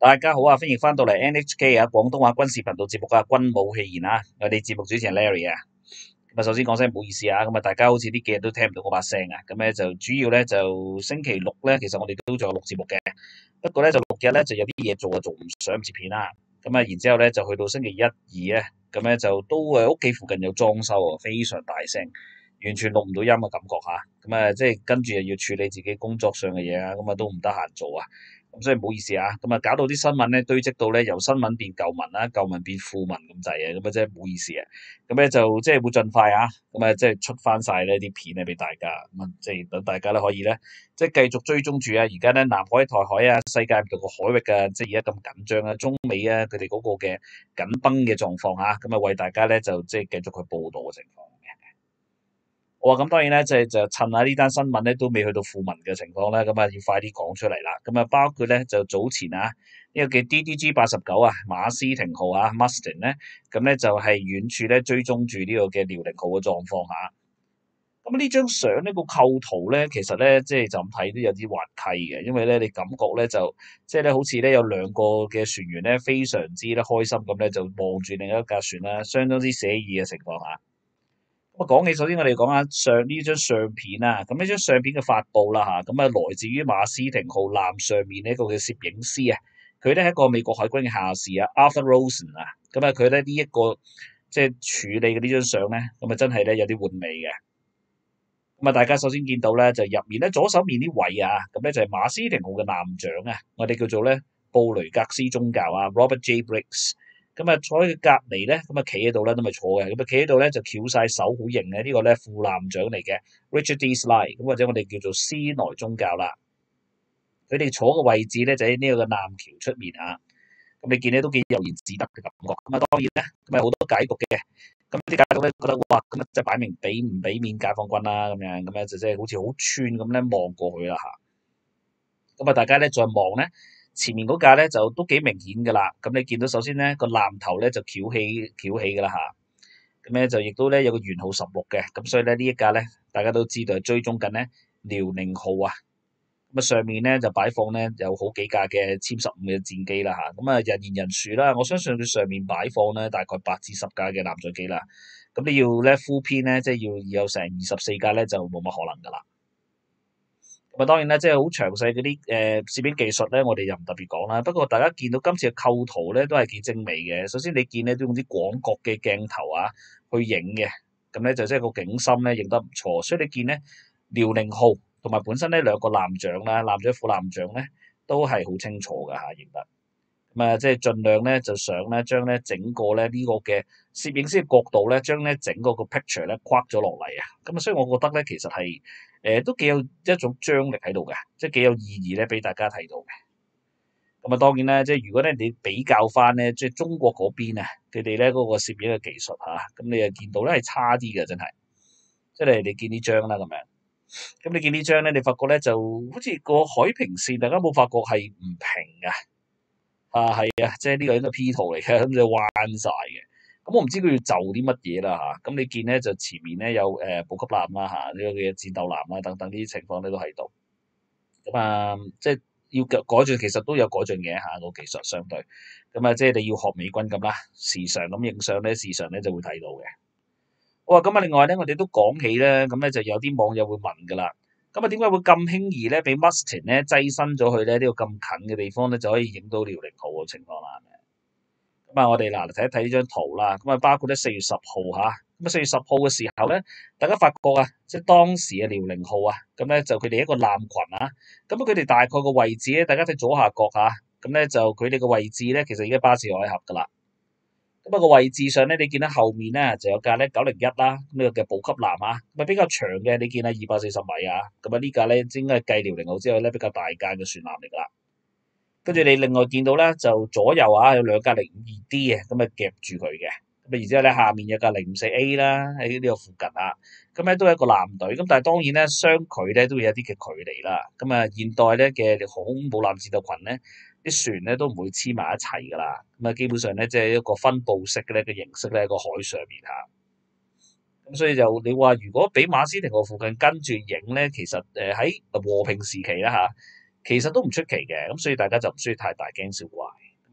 大家好啊，歡迎翻到嚟 NHK 啊，廣東話軍事頻道節目啊，軍武戲言啊，我哋節目主持人 Larry 啊。咁啊，首先講聲唔好意思啊，咁啊，大家好似呢幾日都聽唔到我把聲啊，咁咧就主要咧就星期六咧，其實我哋都仲有錄節目嘅，不過咧就六日咧就有啲嘢做啊，做唔上接片啦。咁啊，然之後咧就去到星期一、二咧，咁咧就都屋企附近有裝修啊，非常大聲，完全錄唔到音嘅感覺嚇。咁啊，即係跟住又要處理自己工作上嘅嘢啊，咁啊都唔得閒做啊。咁所以唔好意思啊，咁啊搞到啲新聞咧堆積到咧由新聞變舊聞啦，舊聞變負聞咁滯啊，咁啊真係唔好意思啊。咁咧就即係會盡快啊，咁啊即係出翻晒呢啲片咧俾大家，咁啊即係等大家咧可以咧即係繼續追蹤住啊。而家咧南海、台海啊、世界唔同個海域啊，即係而家咁緊張啊，中美啊佢哋嗰個嘅緊繃嘅狀況嚇，咁啊為大家咧就即係繼續去報導嘅情況。我話咁當然咧，就趁下呢單新聞咧都未去到負文嘅情況咧，咁啊要快啲講出嚟啦。咁啊包括咧就早前啊呢個嘅 DDG-89啊馬斯廷號啊 Mustang 咧，咁咧就係遠處咧追蹤住呢個嘅遼寧號嘅狀況下。咁呢張相呢個構圖咧，其實咧即係就咁睇都有啲滑稽嘅，因為咧你感覺咧就即係咧好似咧有兩個嘅船員咧非常之咧開心咁咧就望住另一架船啦，相當之寫意嘅情況下。咁啊，講起首先我哋講下呢張相片啊，咁呢張相片嘅發布啦嚇，咁啊來自於馬斯廷號艦上面呢一個嘅攝影師啊，佢咧係一個美國海軍嘅下士啊，Arthur Rosen 啊，咁啊佢咧呢一個即係處理嘅呢張相咧，咁啊真係咧有啲玩味嘅。咁啊，大家首先見到咧就入面咧左手面啲位啊，咁咧就係馬斯廷號嘅艦長啊，我哋叫做咧布雷格斯中校啊 Robert J. Briggs。咁啊，坐喺佢隔離咧，咁啊企喺度咧都咪坐嘅，咁啊企喺度咧就翹晒手好型嘅，呢個咧副艦長嚟嘅 Richard D. Sly，咁或者我哋叫做斯內中校啦。佢哋坐嘅位置咧就喺呢個嘅艦橋出面嚇，咁你見咧都幾悠然自得嘅感覺。咁啊當然咧，咁啊好多解讀嘅，咁啲解讀咧覺得哇，咁啊即係擺明俾唔俾面解放軍啦咁樣，咁咧就即係好似好串咁咧望過去啦嚇。咁啊大家咧再望咧。前面嗰架咧就都幾明顯㗎啦，咁你見到首先咧個艦頭咧就翹起㗎啦嚇，咁咧就亦都咧有個舷號16嘅，咁所以咧呢一架咧大家都知道係追蹤緊咧遼寧號啊，咁啊上面咧就擺放咧有好幾架嘅殲15嘅戰機啦嚇，咁啊人言人殊啦，我相信佢上面擺放咧大概8至10架嘅艦載機啦，咁你要咧 full 編咧即係要有成24架咧就冇乜可能㗎啦。咁啊，當然咧，即係好詳細嗰啲攝影技術咧，我哋又唔特別講啦。不過大家見到今次嘅構圖咧，都係幾精美嘅。首先你見咧都用啲廣角嘅鏡頭啊去影嘅，咁咧就即係個景深咧影得唔錯。所以你見咧遼寧號同埋本身呢兩個艦長啦，艦長副艦長咧都係好清楚㗎嚇，影得。咁啊，即係盡量咧就想咧將咧整個咧呢個嘅攝影師嘅角度咧，將咧整個個 picture 咧框咗落嚟啊。咁啊，所以我覺得咧其實係都幾有一種張力喺度嘅，即係幾有意義咧俾大家睇到嘅。咁啊，當然啦，即係如果咧你比較翻咧，即係中國嗰邊啊，佢哋咧嗰個攝影嘅技術嚇，咁你又見到咧係差啲嘅，真係。即係你見呢張啦咁樣，咁你見呢張咧，你發覺咧就好似個海平線，大家冇發覺係唔平㗎。啊，係啊，即係呢個應該 P 圖嚟嘅，咁就彎晒嘅。咁我唔知佢要就啲乜嘢啦嚇。咁你見咧就前面咧有補給艦啦嚇，呢個嘅戰鬥艦啦等等呢啲情況咧都喺度。咁啊，即係要改進，其實都有改進嘅嚇個技術相對。咁啊，即係你要學美軍咁啦，時常咁影相咧，時常咧就會睇到嘅。好啊，咁啊，另外咧，我哋都講起咧，咁咧就有啲網友會問㗎啦。咁啊，點解會咁輕易咧，俾 Mustang 咧躋身咗去咧呢個咁近嘅地方咧，就可以影到遼寧號嘅情況啦？咁啊，我哋嗱睇一睇呢張圖啦。咁啊，包括咧4月10號嚇，咁啊4月10號嘅時候咧，大家發覺啊，即係當時嘅遼寧號啊，咁咧就佢哋一個艦群啊，咁佢哋大概個位置咧，大家睇左下角嚇，咁咧就佢哋個位置咧，其實已經巴士海峽㗎啦。咁啊個位置上咧，你見到後面咧就有架咧901啦，呢個嘅補給艦啊，咁啊比較長嘅，你見啊240米啊，咁啊呢架咧應該係繼遼寧號之後咧比較大架嘅船艦嚟㗎啦。跟住你另外見到咧就左右啊有兩架052D 嘅，咁啊夾住佢嘅，咁啊然之後咧下面有架054A 啦喺呢個附近啊，咁咧都係一個艦隊，咁但係當然咧相距咧都會有啲嘅距離啦。咁啊現代咧嘅航空母艦戰鬥群咧，啲船咧都唔會黐埋一齊㗎啦，咁啊基本上咧即係一個分佈式嘅咧嘅形式咧喺個海上面嚇。咁所以就你話如果俾馬斯廷號附近跟住影咧，其實喺和平時期啦嚇，其實都唔出奇嘅，咁所以大家就唔需要太大驚小怪。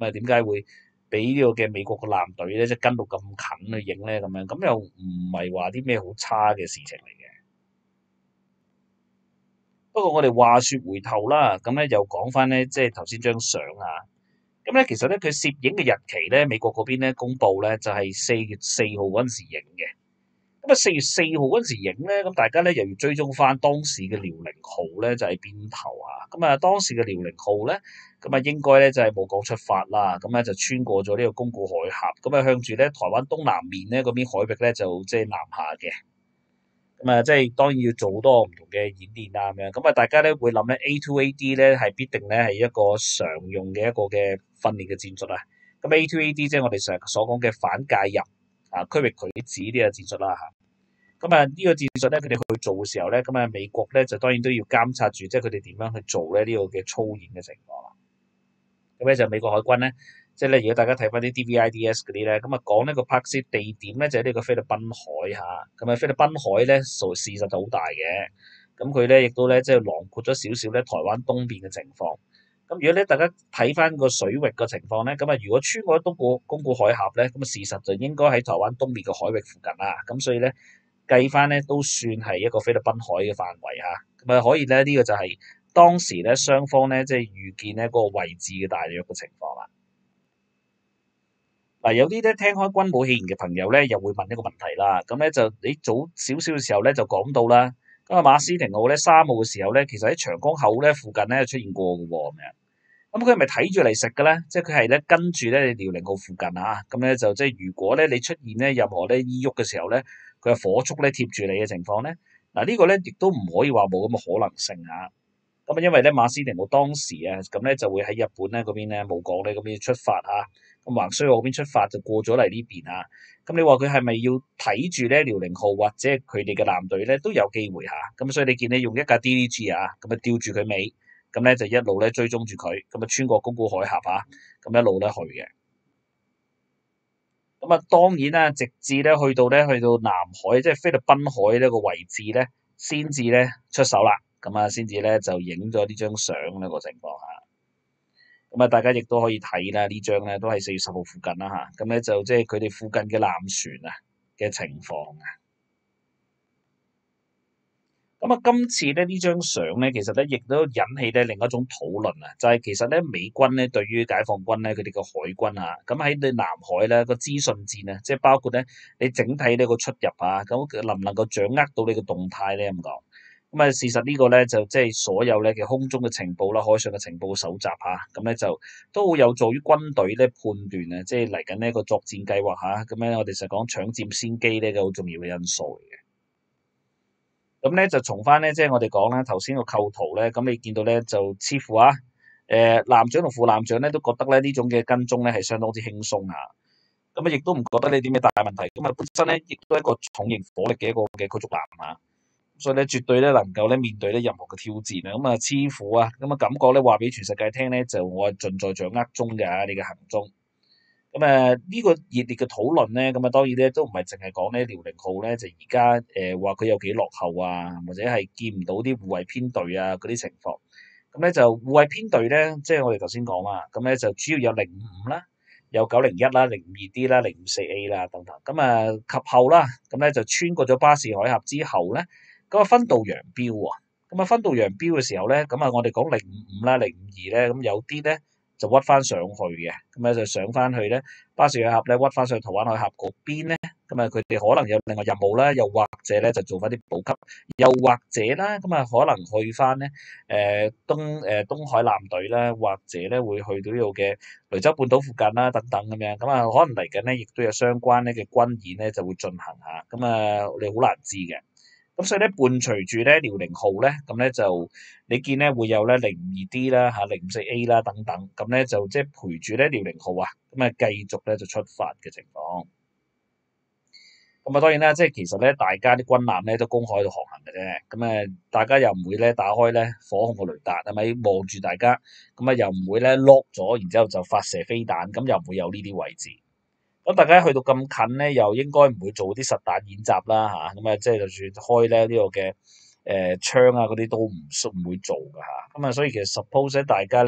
咁啊點解會俾呢個嘅美國個艦隊咧即係跟到咁近去影咧咁樣？咁又唔係話啲咩好差嘅事情嚟嘅。不過我哋話説回頭啦，咁咧又講翻咧，即係頭先張相啊。咁咧其實咧佢攝影嘅日期咧，美國嗰邊咧公佈咧就係4月4號嗰陣時影嘅。咁啊4月4號嗰陣時影咧，咁大家咧又要追蹤翻當時嘅遼寧號咧就係邊頭啊？咁啊當時嘅遼寧號咧，咁啊應該咧就係冇港出發啦，咁咧就穿過咗呢個宮古海峽，咁啊向住咧台灣東南面咧嗰邊海域咧就即係南下嘅。咁啊，即係當然要做好多唔同嘅演練啊，咁樣咁啊，大家咧會諗咧 A2AD 咧係必定咧係一個常用嘅一個嘅訓練嘅戰術啊。咁 A2AD 即係我哋成日所講嘅反介入啊、區域拒止呢個戰術啦嚇。咁啊，呢個戰術咧，佢哋去做嘅時候咧，咁啊美國咧就當然都要監察住，即係佢哋點樣去做咧呢個嘅操演嘅情況啦。咁咧就美國海軍咧，即係咧，如果大家睇翻啲 DVIDS 嗰啲咧，咁啊講呢個拍攝地點咧就係呢個菲律賓海嚇，咁啊菲律賓海咧，事實就好大嘅，咁佢咧亦都咧即係囊括咗少少咧台灣東邊嘅情況。咁如果咧大家睇翻個水域嘅情況咧，咁啊如果穿過宮古海峽咧，咁啊事實就應該喺台灣東邊嘅海域附近啦。咁所以咧計翻咧都算係一個菲律賓海嘅範圍嚇，咁啊可以咧呢個就係當時咧雙方咧即係預見咧嗰個位置嘅大約嘅情況啦。嗱，有啲咧聽開軍武戲言嘅朋友咧，又會問一個問題啦。咁咧就你早少少嘅時候咧就講到啦。咁啊馬斯廷號咧3號嘅時候咧，其實喺長江口咧附近咧出現過嘅喎咁樣。咁佢係咪睇住嚟食嘅咧？即係佢係咧跟住咧你遼寧號附近啊。咁咧就即係如果咧你出現咧任何咧依喐嘅時候咧，佢係火速咧貼住你嘅情況咧，嗱呢個咧亦都唔可以話冇咁嘅可能性啊。咁啊，因為咧馬斯廷號當時啊，咁咧就會喺日本咧嗰邊咧冇講咧咁要出發啊，咁橫須賀嗰邊出發就過咗嚟呢邊啊。咁你話佢係咪要睇住咧遼寧號或者佢哋嘅艦隊咧都有機會嚇？咁所以你見你用一架 DDG 啊，咁啊吊住佢尾，咁咧就一路咧追蹤住佢，咁啊穿過宮古海峽啊，咁一路咧去嘅。咁啊當然啦，直至咧去到南海，即係菲律賓海呢個位置咧，先至咧出手啦。咁啊，先至咧就影咗呢張相呢個情況下，咁啊大家亦都可以睇啦，呢張咧都係4月10號附近啦嚇，咁咧就即係佢哋附近嘅艦船啊嘅情況啊。咁啊，今次咧呢張相咧，其實咧亦都引起咧另一種討論啊，就係其實咧美軍咧對於解放軍咧佢哋個海軍啊，咁喺你南海咧個資訊戰啊，即係包括咧你整體呢個出入啊，咁能唔能夠掌握到你個動態咧咁講？咁啊，事實呢個咧就即係所有咧嘅空中嘅情報啦、海上嘅情報搜集嚇，咁咧就都好有助於軍隊咧判斷啊，即係嚟緊呢一個作戰計劃嚇，咁咧我哋成日講搶佔先機呢個好重要嘅因素嚟嘅。咁咧就從翻咧，即係我哋講啦，頭先個構圖咧，咁你見到咧就似乎啊，艦長同副艦長咧都覺得咧呢種嘅跟蹤咧係相當之輕鬆啊，咁啊亦都唔覺得你啲咩大問題，咁啊本身咧亦都係一個重型火力嘅一個嘅驅逐艦啊，所以咧絕對咧能夠咧面對咧任何嘅挑戰啊，咁啊似乎啊咁啊感覺咧話俾全世界聽咧，就我係盡在掌握中嘅你嘅行蹤。咁呢個熱烈嘅討論咧，咁啊當然咧都唔係淨係講咧遼寧號咧，就而家話佢有幾落後啊，或者係見唔到啲護衛編隊啊嗰啲情況。咁咧就護衛編隊咧，即係我哋頭先講啦，咁咧就主要有055啦，有901啦、052D 啦、054A 啦等等。咁及後啦，咁咧就穿過咗巴士海峽之後咧，咁啊分道揚鑣喎。咁啊分道揚鑣嘅時候咧，咁啊我哋講055啦、052咧，咁有啲咧，就屈翻上去嘅，咁咧就上翻去咧，巴士海峽咧屈翻上去台灣海峽嗰邊咧，咁啊佢哋可能有另外任務啦，又或者咧就做翻啲補給，又或者啦，咁啊可能去翻咧東海艦隊啦，或者咧會去到呢度嘅雷州半島附近啦等等咁樣，咁啊可能嚟緊咧亦都有相關咧嘅軍演咧就會進行下，咁啊你好難知嘅。咁所以咧，伴隨住咧遼寧號咧，咁咧就你見咧會有咧052D啦、054A 啦等等，咁咧就即係陪住咧遼寧號啊，咁啊繼續咧就出發嘅情況。咁啊當然啦，即係其實咧大家啲軍艦咧都公海度航行嘅啫，咁大家又唔會咧打開咧火控嘅雷達係咪望住大家，咁啊又唔會咧 lock 咗，然之後就發射飛彈，咁又唔會有呢啲位置。咁大家去到咁近咧，又應該唔會做啲實彈演習啦嚇，咁即係就算開咧呢個嘅槍啊嗰啲都唔會做㗎嚇，咁所以其實 suppose 大家咧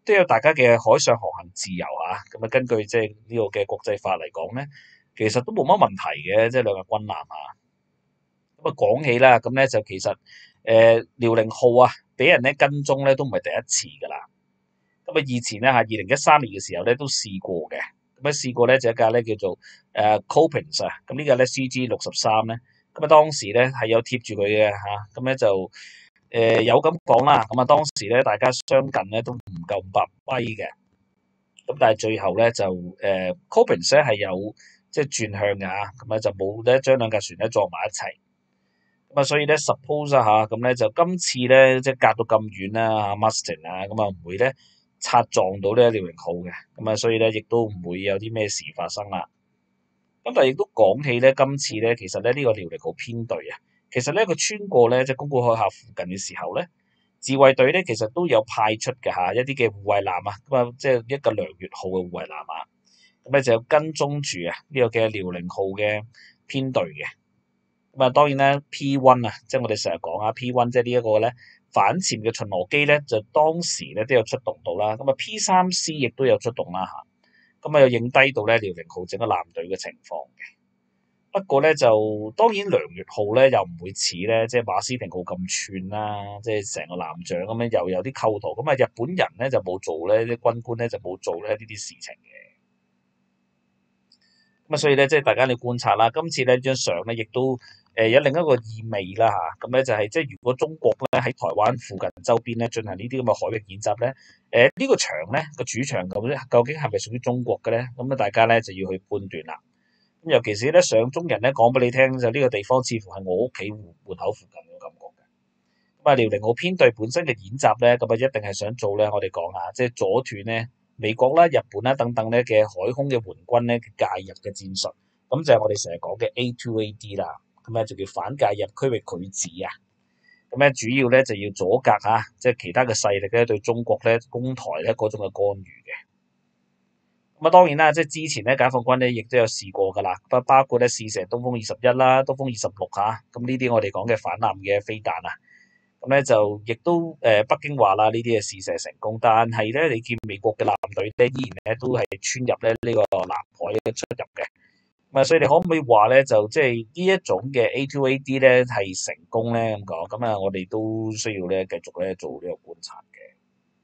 都有大家嘅海上航行自由啊。咁啊，根據即係呢個嘅國際法嚟講咧，其實都冇乜問題嘅，即係兩個軍艦啊。咁啊講起啦，咁咧就其實遼寧號啊，俾人咧跟蹤咧都唔係第一次㗎啦。咁啊，以前咧嚇2013年嘅時候咧都試過嘅。咁啊試過咧就一架咧叫做Coppens 啊，咁呢架咧 CG63咧，咁啊當時咧係有貼住佢嘅嚇，咁咧就有咁講啦。咁啊當時咧大家相近咧都唔夠500米嘅，咁但係最後咧就Coppens 咧係有即係轉向嘅嚇，咁啊就冇咧將兩架船咧撞埋一齊。咁啊，所以咧，suppose 啊嚇，咁咧就今次咧，即係隔到咁遠啦嚇，Mustang 啊，咁啊唔會咧擦撞到咧遼寧號嘅，咁啊，所以咧亦都唔會有啲咩事發生啦。咁但係亦都講起咧，今次咧其實咧呢個遼寧號編隊啊，其實咧佢穿過咧即係宮古海峽附近嘅時候咧，自衛隊咧其實都有派出嘅嚇一啲嘅護衛艦啊，咁啊即係一個梁月號嘅護衛艦啊，咁咧就有跟蹤住啊呢個嘅遼寧號嘅編隊嘅。咁啊，當然咧，P1啊，即係我哋成日講啊，P1即係呢一個咧反潛嘅巡邏機咧，就當時咧都有出動到啦。咁啊，P3C 亦都有出動啦嚇。咁啊，又影低到咧遼寧號整個艦隊嘅情況嘅。不過咧，就當然梁月號咧又唔會似咧即係馬斯廷號咁串啦，即係成個艦長咁樣又有啲構圖。咁啊，日本人咧就冇做咧，啲軍官咧就冇做咧呢啲事情嘅。咁啊，所以咧，即係大家要觀察啦。今次呢張相咧，亦都有另一個意味啦嚇。咁咧就係即係如果中國咧喺台灣附近周邊咧進行呢啲咁嘅海域演習咧，呢個場咧個主場究竟係咪屬於中國嘅咧？咁啊，大家咧就要去判斷啦。咁尤其是咧上中人咧講俾你聽，就呢個地方似乎係我屋企門口附近嘅感覺嘅。咁啊，遼寧號編隊本身嘅演習咧，咁啊一定係想做咧，我哋講下，即係阻斷咧美國啦、日本啦等等咧嘅海空嘅援軍咧介入嘅戰術，咁就係我哋成日講嘅 A2AD 啦，咁咧就叫反介入區域拒止啊，咁咧主要咧就要阻隔嚇，即係其他嘅勢力咧對中國咧攻台咧嗰種嘅干預嘅。咁啊當然啦，即係之前咧解放軍咧亦都有試過㗎啦，包括咧試射東風21啦、東風26嚇，咁呢啲我哋講嘅反艦嘅飛彈啊。咁咧就亦都北京話啦，呢啲係試射成功，但係咧你見美國嘅艦隊咧依然咧都係穿入咧呢個南海嘅出入嘅，咁啊所以你可唔可以話咧就即係呢一種嘅 A2AD 咧係成功咧咁講？咁啊我哋都需要咧繼續咧做呢個觀察嘅。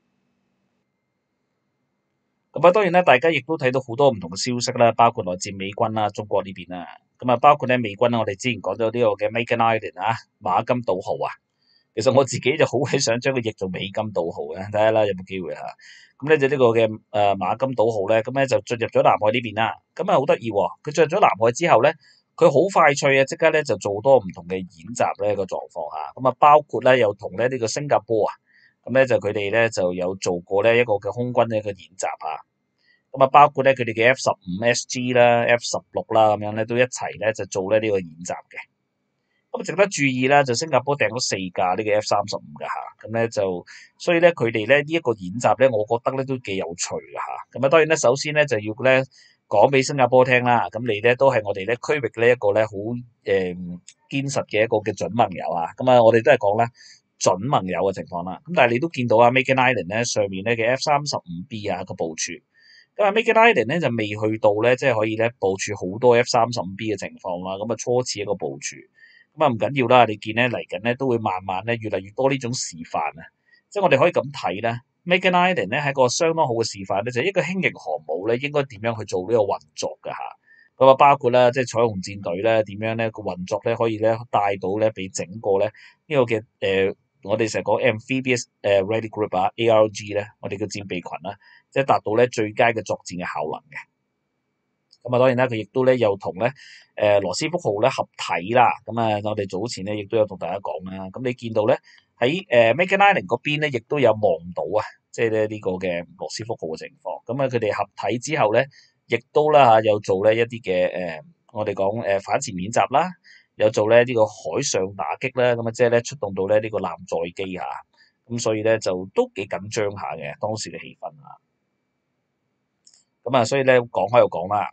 咁啊當然咧，大家亦都睇到好多唔同嘅消息啦，包括來自美軍啦、中國呢邊啦。咁啊包括咧美軍啦，我哋之前講咗呢個嘅 Magen Island 啊，馬金島號啊。其實我自己就好鬼想將佢譯做美金島號嘅，睇下啦有冇機會嚇。咁咧就呢個嘅馬金島號咧，咁咧就進入咗南海呢邊啦。咁啊好得意喎，佢進入咗南海之後咧，佢好快脆啊，即刻咧就做多唔同嘅演習咧個狀況嚇。咁啊包括咧又同咧呢個新加坡啊，咁咧就佢哋咧就有做過咧一個嘅空軍嘅一個演習嚇。咁啊包括咧佢哋嘅 F15SG 啦、F16啦咁樣咧都一齊咧就做咧呢個演習嘅。咁值得注意啦，就新加坡訂咗4架呢個 F35㗎嚇，咁咧就所以咧佢哋咧呢一個演習咧，我覺得咧都幾有趣㗎嚇。咁啊當然咧，首先咧就要咧講俾新加坡聽啦，咁你咧都係我哋咧區域呢一個咧好堅實嘅一個嘅準盟友啊。咁啊，我哋都係講咧準盟友嘅情況啦。咁但係你都見到啊，Magen Island 咧上面咧嘅 F35B 啊個部署，咁啊 Magen Island 咧就未去到咧，即係可以咧部署好多 F35B 嘅情況啦。咁啊初次一個部署。咁啊唔緊要啦，你見咧嚟緊咧都會慢慢咧越嚟越多呢種示範啊，即係我哋可以咁睇咧，Magen Island 咧係一個相當好嘅示範咧，就係一個輕型航母咧應該點樣去做呢個運作㗎嚇。咁啊包括啦，即係彩虹戰隊咧點樣咧個運作咧可以咧帶到咧俾整個咧呢個嘅我哋成日講 Amphibious Ready Group 啊 ARG 咧，我哋嘅戰備群啦，即係達到咧最佳嘅作戰嘅效能嘅。咁啊，當然啦，佢亦都咧又同咧羅斯福號咧合體啦。咁啊，我哋早前咧亦都有同大家講啦。咁你見到咧喺Magen Island 嗰邊咧，亦都有望到啊，即係咧呢個嘅羅斯福號嘅情況。咁啊，佢哋合體之後咧，亦都啦嚇，有做咧一啲嘅我哋講反潛演習啦，有做咧呢個海上打擊啦。咁啊，即係咧出動到咧呢個艦載機嚇。咁所以咧就都幾緊張下嘅當時嘅氣氛啊。咁啊，所以咧講開又講啦。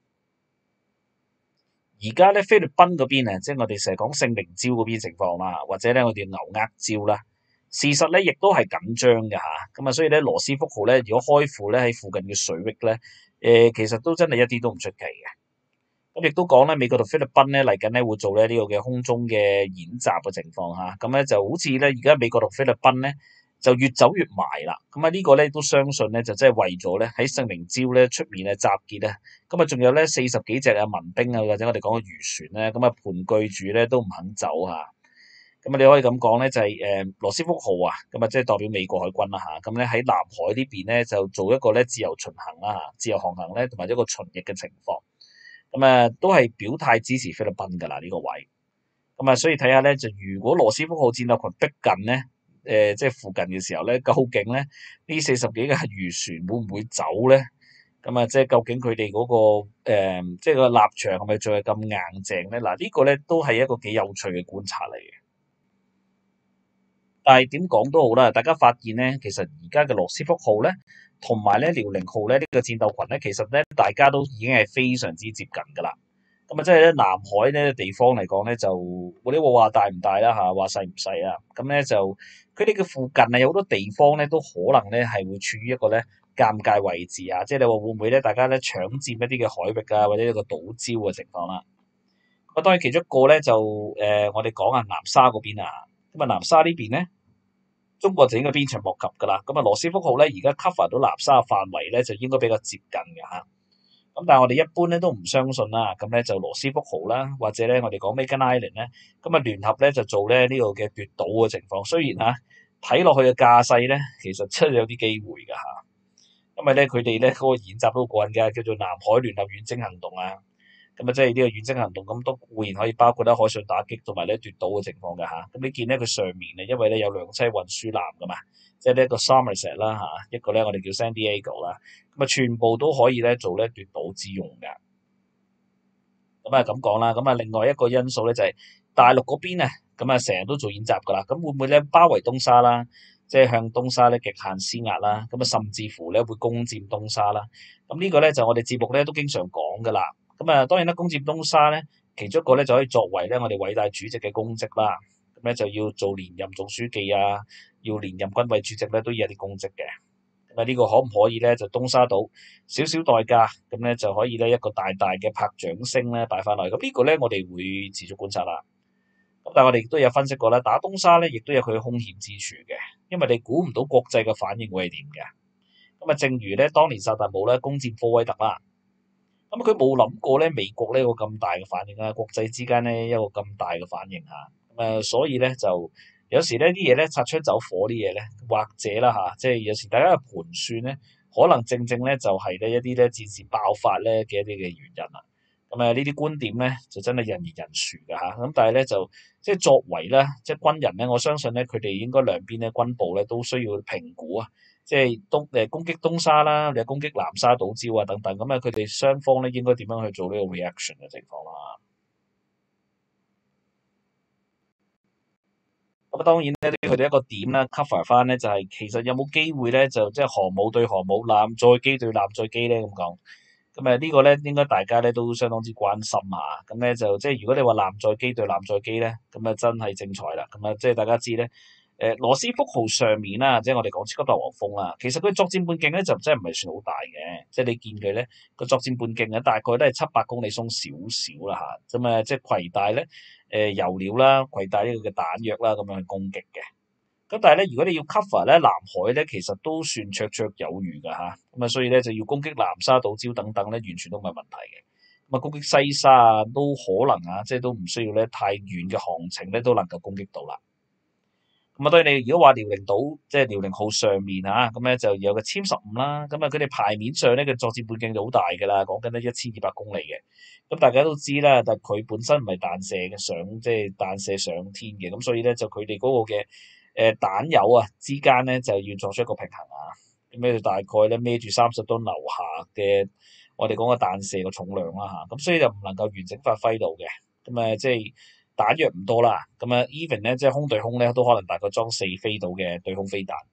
而家咧菲律賓嗰邊啊，即係我哋成日講聖靈礁嗰邊情況啦，或者咧我哋牛軛礁啦， 事實咧亦都係緊張嘅嚇，咁啊所以咧羅斯福號咧如果開庫咧喺附近嘅水域咧，其實都真係一啲都唔出奇嘅。咁亦都講咧美國同菲律賓咧嚟緊咧會做咧呢個嘅空中嘅演習嘅情況嚇，咁咧就好似咧而家美國同菲律賓咧就越走越埋啦。咁啊呢個咧都相信咧就真係為咗咧喺聖靈礁咧出面啊集結啊，咁啊仲有咧40幾隻啊民兵啊或者我哋講嘅漁船咧，咁啊盤踞住咧都唔肯走嚇。咁啊，你可以咁講咧，就係羅斯福號啊，咁啊即係代表美國海軍啦嚇，咁咧喺南海呢邊咧就做一個咧自由巡行啦嚇，自由航行咧同埋一個巡譯嘅情況，咁啊都係表態支持菲律賓㗎啦呢個位，咁啊所以睇下咧就如果羅斯福號戰鬥群逼近咧，即係附近嘅時候咧，究竟咧呢40幾個漁船會唔會走咧？咁啊即係究竟佢哋嗰個即係個立場係咪仲係咁硬淨咧？嗱呢個咧都係一個幾有趣嘅觀察嚟嘅。但係點講都好啦，大家發現咧，其實而家嘅羅斯福號咧，同埋咧遼寧號咧呢個戰鬥群咧，其實咧大家都已經係非常之接近㗎啦。咁啊，即係咧南海呢地方嚟講咧，就我哋話大唔大啦嚇，話細唔細啊。咁咧就佢哋嘅附近啊，有好多地方咧都可能咧係會處於一個咧尷尬位置啊。即係你話會唔會咧，大家咧搶佔一啲嘅海域啊，或者一個島礁嘅情況啦。咁當然其中一個咧就我哋講下南沙嗰邊啊。咁啊，南沙呢邊咧。中國就應該鞭長莫及㗎啦，咁啊羅斯福號咧而家 cover 到南沙嘅範圍咧就應該比較接近嘅嚇，咁但係我哋一般咧都唔相信啦，咁咧就羅斯福號啦，或者咧我哋講 Magan Island 咧，咁啊聯合咧就做咧呢個嘅奪島嘅情況，雖然嚇睇落去嘅架勢咧其實真係有啲機會㗎嚇，因為咧佢哋咧嗰個演習都好過癮嘅，叫做南海聯合遠征行動啊。咁啊，即係呢個遠征行動咁都固然可以包括咧海上打擊同埋咧奪島嘅情況嘅嚇。咁你見咧佢上面咧，因為咧有兩棲運輸艦噶嘛，即係呢一個 Somerset 啦嚇，一個咧我哋叫 San Diego 啦，咁啊全部都可以咧做咧奪島之用嘅。咁啊咁講啦，咁啊另外一個因素咧就係大陸嗰邊啊，咁啊成日都做演習噶啦，咁會唔會咧包圍東沙啦，即係向東沙咧極限施壓啦，咁啊甚至乎咧會攻佔東沙啦。咁呢個咧就我哋節目咧都經常講噶啦。咁啊當然啦，攻佔東沙咧，其中一個咧就可以作為咧我哋偉大主席嘅功績啦。咁咧就要做連任總書記啊，要連任軍委主席咧都要有啲功績嘅。咁啊呢個可唔可以咧就東沙島少少代價，咁咧就可以咧一個大大嘅拍掌聲咧擺翻落去。咁呢個咧我哋會持續觀察啦。咁但係我哋亦都有分析過啦，打東沙咧亦都有佢兇險之處嘅，因為你估唔到國際嘅反應會係點嘅。咁啊，正如咧當年薩達姆咧攻佔科威特啦，咁佢冇諗過咧美國呢個咁大嘅反應啊，國際之間咧一個咁大嘅反應嚇。所以咧就有時呢啲嘢咧擦槍走火啲嘢咧，或者啦嚇，即係有時大家嘅盤算咧，可能正正咧就係呢一啲咧戰事爆發咧嘅一啲嘅原因啦。咁呢啲觀點咧就真係人言人殊㗎嚇。咁但係咧就即係作為咧即係軍人咧，我相信咧佢哋應該兩邊咧軍部咧都需要評估啊，即係攻擊東沙啦，又攻擊南沙島礁啊等等。咁佢哋雙方咧應該點樣去做呢個 reaction 嘅情況啦。咁當然咧，佢哋一個點啦，cover 翻咧就係其實有冇機會咧，就即係航母對航母、艦載機對艦載機咧咁講。咁呢個咧應該大家咧都相當之關心下。咁咧就即係如果你話艦載機對艦載機咧，咁真係精彩啦。咁即係大家知咧，羅斯福號上面啦，即係我哋講超級大黃蜂啦，其實佢作戰半徑咧就真係唔係算好大嘅，即係你見佢咧個作戰半徑啊，大概都係700公里鬆少少啦嚇。咁即係攜帶咧油料啦，攜帶呢個嘅彈藥啦，咁樣去攻擊嘅。咁但係咧，如果你要 cover 咧南海咧，其實都算綽綽有餘㗎嚇。咁所以咧就要攻擊南沙島礁等等咧，完全都唔係問題嘅。咁攻擊西沙啊，都可能啊，即係都唔需要咧太遠嘅航程咧，都能夠攻擊到啦。咁對你如果話遼寧島即係遼寧號上面嚇，咁咧就有個殲15啦。咁佢哋牌面上咧嘅作戰半徑就好大㗎啦，講緊咧1200公里嘅。咁大家都知啦，但係佢本身唔係彈射嘅上，即係彈射上天嘅。咁所以咧就佢哋嗰個嘅彈油啊之間咧就要作出一個平衡啊。咁咧大概咧孭住30噸樓下嘅我哋講嘅彈射嘅重量啦嚇。咁所以就唔能夠完整發揮到嘅。咁即係。彈藥唔多啦，咁even咧即係空對空咧都可能大概裝4飛到嘅對空飛彈，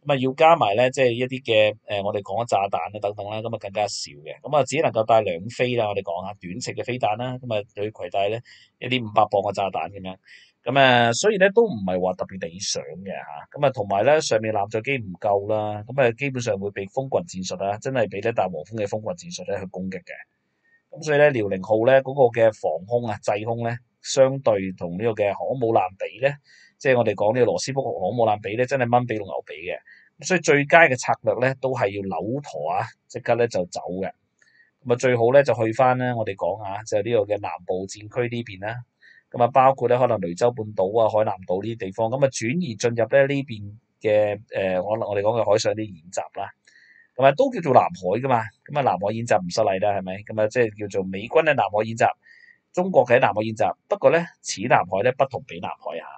咁啊要加埋咧，即係一啲嘅我哋講嘅炸彈啦等等啦，咁啊更加少嘅，咁啊只能夠帶兩飛啦，我哋講下短程嘅飛彈啦，咁啊佢攜帶咧一啲500磅嘅炸彈咁樣，咁所以咧都唔係話特別理想嘅嚇，咁啊同埋咧上面艦載機唔夠啦，咁啊基本上會被風雲戰術啊，真係俾咧大黃蜂嘅風雲戰術咧去攻擊嘅。咁所以咧，遼寧號咧嗰個嘅防空啊、制空咧，相對同呢個嘅航空母艦比咧，即係我哋講呢個羅斯福航空母艦比咧，真係蚊比同牛比嘅。咁所以最佳嘅策略咧，都係要扭舵啊，即刻咧就走嘅。咁啊，最好咧就去翻咧，我哋講下就係呢個嘅南部戰區呢邊啦。咁啊，包括咧可能雷州半島啊、海南島呢啲地方，咁啊轉移進入咧呢邊嘅我哋講嘅海上啲演習啦。咁啊都叫做南海噶嘛，咁啊南海演習唔失禮啦，係咪？咁啊即係叫做美軍嘅南海演習，中國嘅南海演習。不過咧，此南海咧不同彼南海啊。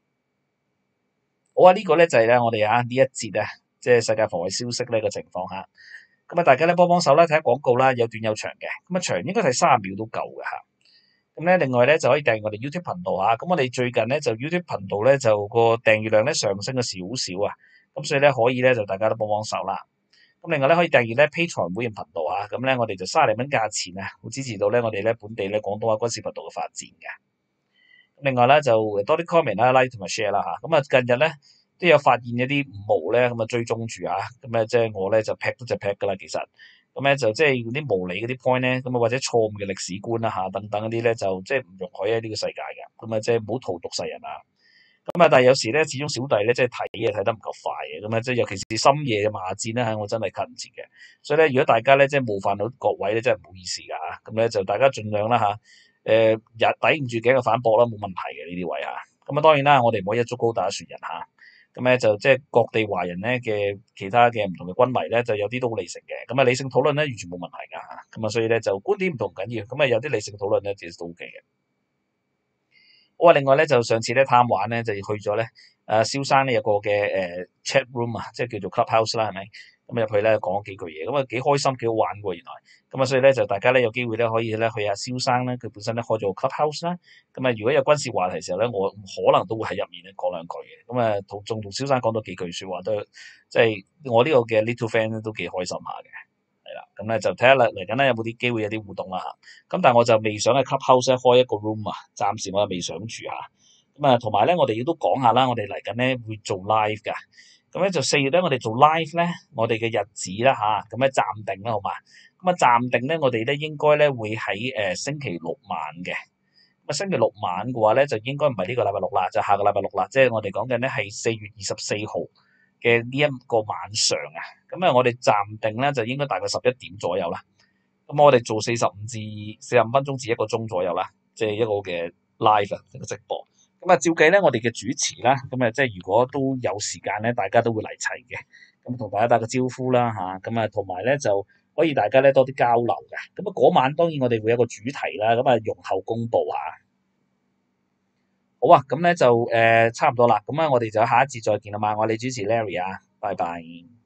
好啊，呢個咧就係咧我哋呢一節啊，即係世界防衛消息呢個情況下。咁啊，大家咧幫手啦，睇下廣告啦，有短有長嘅。咁啊長應該睇30秒都夠嘅嚇。咁咧另外咧就可以訂閱我哋 YouTube 頻道啊。咁我哋最近咧就 YouTube 頻道咧就個訂閱量咧上升咗少少啊。咁所以咧可以咧就大家都幫手啦。咁另外咧可以訂閱咧 Patreon 會員頻道啊，咁咧我哋就30蚊價錢啊，會支持到咧我哋咧本地咧廣東話軍事頻道嘅發展嘅。另外咧就多啲 comment 啦、like 同埋 share 啦嚇。咁啊近日咧都有發現一啲五毛咧咁啊追蹤住啊，咁咧即係我咧就劈都就劈噶啦，其實咁咧就即係啲無理嗰啲 point 咧，咁啊或者錯誤嘅歷史觀啦嚇等等嗰啲咧就即係唔容許喺呢個世界嘅，咁啊即係唔好荼毒世人啊。咁啊，但係有時咧，始終小弟咧，即係睇嘢睇得唔夠快嘅，咁啊，即係尤其是深夜嘅罵戰咧，我真係近唔切嘅。所以咧，如果大家咧即係冒犯到各位咧，真係唔好意思㗎嚇。咁咧就大家盡量啦嚇，抵唔住頸嘅反駁啦，冇問題嘅呢啲位嚇。咁啊，當然啦，我哋唔可以一竹篙打一船人嚇。咁咧就即係各地華人咧嘅其他嘅唔同嘅軍迷咧，就有啲都好理性嘅。咁啊，理性討論咧完全冇問題㗎嚇。咁啊，所以咧就觀點唔同緊要。咁啊，有啲理性討論咧其實都 OK 嘅。好啊！另外咧，就上次咧貪玩咧，就去咗咧蕭生咧有個嘅chat room 啊，即係叫做 clubhouse 啦，係咪？咁入去咧講幾句嘢，咁啊幾開心幾好玩喎原來。咁啊，所以咧就大家咧有機會咧可以咧去下蕭生咧，佢本身咧開咗個 clubhouse 啦。咁啊，如果有軍事話題嘅時候咧，我可能都會喺入面咧講兩句嘅。咁啊，仲同蕭生講多幾句説話，都即係我呢個嘅 little fan 咧都幾開心下嘅。係啦，咁咧就睇下嚟緊咧有冇啲機會有啲互動啦嚇。咁但係我就未想喺 Clubhouse 開一個 room 啊，暫時我又未想住嚇。咁啊，同埋咧，我哋亦都講下啦，我哋嚟緊咧會做 live 㗎。咁咧就4月咧，我哋做 live 咧，我哋嘅日子啦嚇，咁咧暫定啦，好嘛？咁啊暫定咧，我哋咧應該咧會喺星期六晚嘅。咁啊星期六晚嘅話咧，就應該唔係呢個禮拜六啦，就下個禮拜六啦，即係我哋講緊咧係4月24號嘅呢一個晚上啊。咁啊，我哋暫定咧就應該大概11點左右啦。咁我哋做45分鐘至1個鐘左右啦，即係一個嘅 live 啊，一個直播。咁啊，照計咧，我哋嘅主持啦，咁啊，即係如果都有時間咧，大家都會嚟齊嘅。咁同大家打個招呼啦嚇，咁啊，同埋咧就可以大家咧多啲交流嘅。咁啊，嗰晚當然我哋會有個主題啦，咁啊，容後公佈嚇。好啊，咁咧就差唔多啦。咁啊，我哋就下一節再見啦嘛。我係你主持 Larry 啊，拜拜。